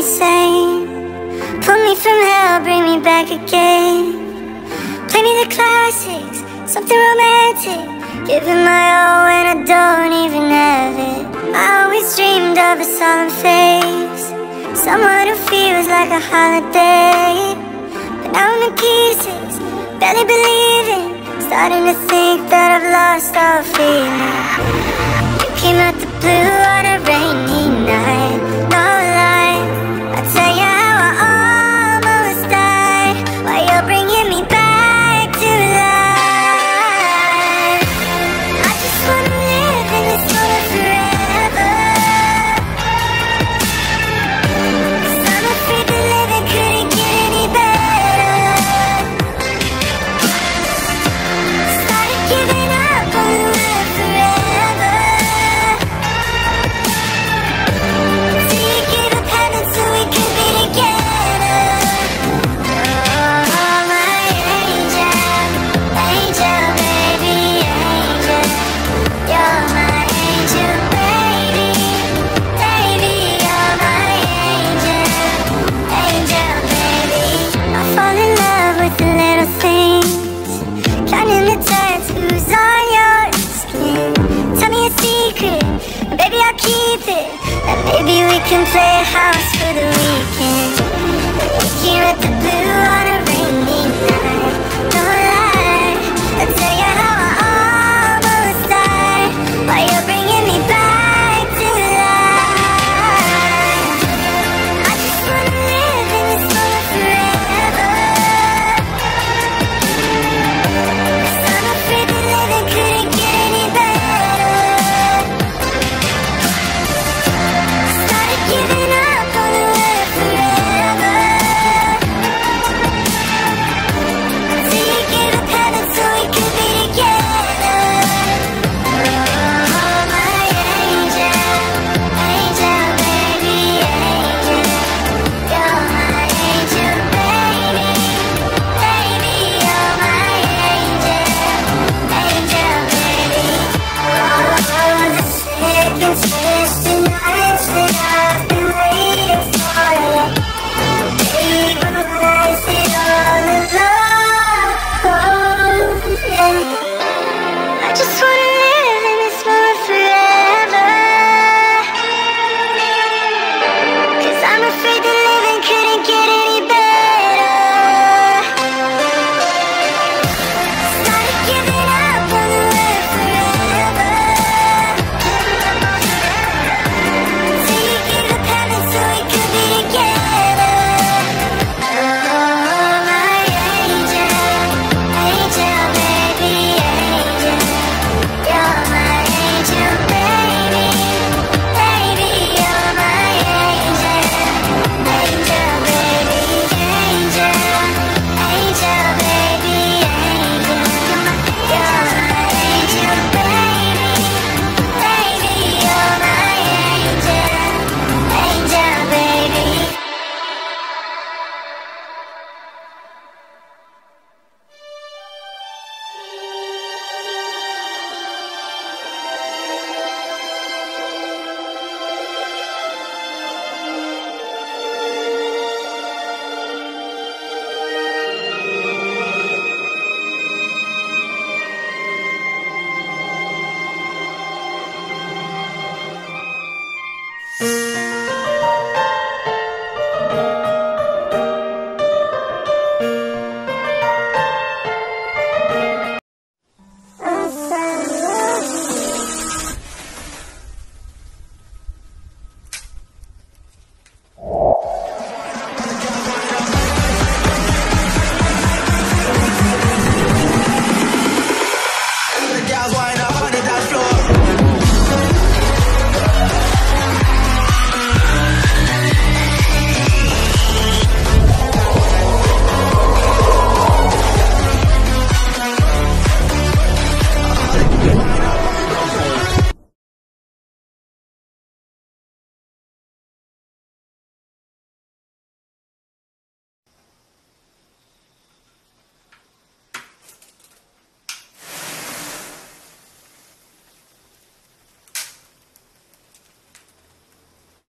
sane. Pull me from hell, bring me back again. Play me the classics, something romantic. Giving my all when I don't even have it. I always dreamed of a solemn face, someone who feels like a holiday. But now I'm in pieces, barely believing, starting to think that I've lost all feeling. You came out the blue on a rainy night, no lie. I'll tell you how I almost died, while you're bringing me back to life. I just wanna live in this moment forever, 'cause I'm afraid that living couldn't get any better. Started giving up on the world forever, till you gave up heaven so we could be together. Oh, my angel, angel, baby, angel. You're my angel, baby, baby. You're my angel, angel, baby. I fall in love with the little things, counting the tattoos on your skin. Tell me a secret, and baby I'll keep it, and maybe we can play house for the weekend. We can rent the blue on a rainy night, no lie. I'll tell you how I almost died, while you're bringing me back to life. I just wanna live in this moment forever, 'cause I'm afraid that living couldn't get any better. Started giving up on the world forever, till you gave up heaven so we could be together. Oh, my angel, angel, baby, angel. You're my angel, baby, baby. You're my angel, angel, baby. All the seconds, days, and nights that I've been waiting for you, even when I sit all alone, yeah. I just wanna